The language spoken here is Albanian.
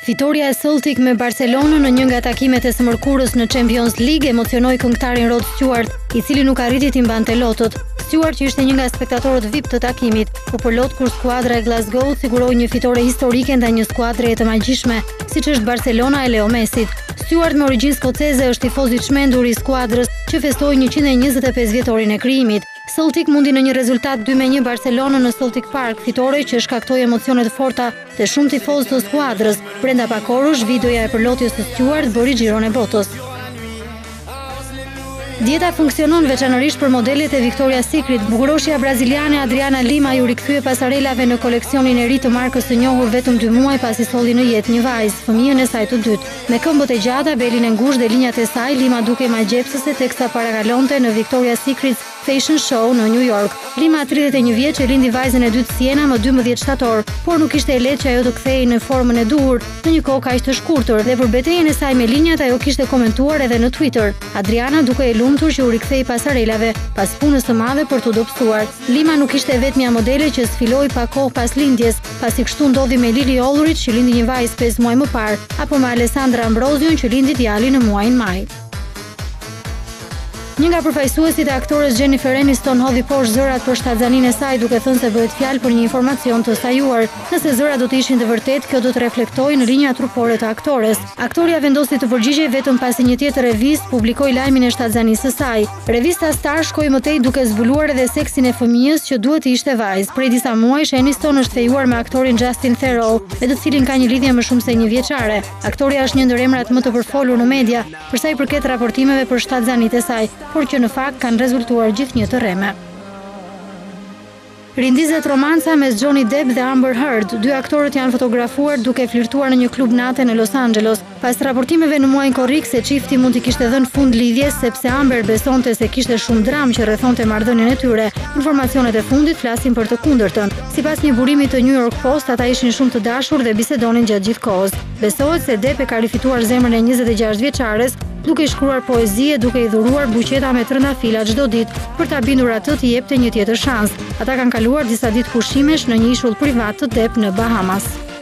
Fitoria e Celtic me Barcelonën në një nga takimet e së mërkurës në Champions League emocionoi këngëtarin Rod Stewart, i cili nuk arriti t'i mbante lotot. Stewart, që ishte një nga spektatorët VIP të takimit, u përlot kur skuadra e Glasgow siguroi një fitore historike ndaj një skuadre të magjishme, siç është Barcelona e Leo Messit. Stewart, me origjinë skoceze, është tifoz i çmendur i skuadrës që festoi 125 vjetorin e krijimit. Celtic mundi në një rezultat 2-1 Barcelonën në Celtic Park, fitore që shkaktoi emocione të forta te shumë tifozë të skuadrës. Brenda pak orësh, videoja e përlotjes së Stewart bëri xhiron e botës. Dieta funksionon veçanërisht për modelet e Victoria's Secret. Bukuroshja braziliane Adriana Lima ju rikthye pasarelave në koleksionin e ri të markës së njohur vetëm 2 muaj pasi solli në jetë një vajzë, fëmijën e saj të dytë. Me këmbët e gjata, belin e ngushtë dhe linjat e saj, Lima dukej magjepsëse teksa parakalonte në Victoria's Secret Fashion Show në New York. Lima, 31 vjeç, e lindi vajzën e dytë Siena më 12 shtator, por nuk ishte e lehtë që ajo të kthehej në formën e duhur në një kohë kaq të shkurtër, dhe për betejën e saj me linjat ajo kishte komentuar edhe në Twitter. Adriana duke e lumtur që u rikthei pasarelave pas punës së madhe për t'u dobësuar. Lima nuk ishte vetmja modele që sfiloi pa kohë pas lindjes, pasi kështu ndodhi me Lily Ulrich, që lindi një vajzë 5 muaj më parë, apo me Alessandra Ambrosiu, që lindi djali në muajin maj. Një nga përfaqësuesit e aktores Jennifer Aniston hodhi poshtë zërat për shtatzaninë e saj, duke thënë se bëhet fjalë për një informacion të sajuar. Nëse zërat do të ishin të vërtetë, kjo do të reflektojë në linjat trupore të aktores. Aktoria vendosi të përgjigjej vetëm pasi një tjetër revistë publikoi lajmin e shtatzanisë së saj. Revista Star shkoi më tej duke zbuluar edhe seksin e fëmijës që duhet të ishte vajzë. Prej disa muajsh Aniston është fejuar me aktorin Justin Theroux, me të cilin ka një lidhje më shumë se 1 vjeçare. Aktoria është një ndër emrat më të përfolur në media për sa i përket raportimeve për shtatzanitë e saj, por që në fakt kanë rezultuar gjithnjë të rreme. Rindizet romanca mes Johnny Depp dhe Amber Heard. 2 aktorët janë fotografuar duke flirtuar në një klub nate në Los Angeles. Pas raportimeve në muajin korrik se çifti mund t'i kishte dhënë fund lidhjes sepse Amber besonte se kishte shumë dram që rrethonte marrëdhënien e tyre, informacionet e fundit flasin për të kundërtën. Sipas një burimi të New York Post, ata ishin shumë të dashur dhe bisedonin gjatë gjithë kohës. Besohet se Depp e ka rifituar zemrën e 26 vjeçares, duke i shkruar poezie, duke i dhuruar buqeta me trëndafila çdo ditë për ta bindur atë të jepte një tjetër shans. Ata kanë kaluar disa ditë pushimesh në një ishull privat të Depp në Bahamas.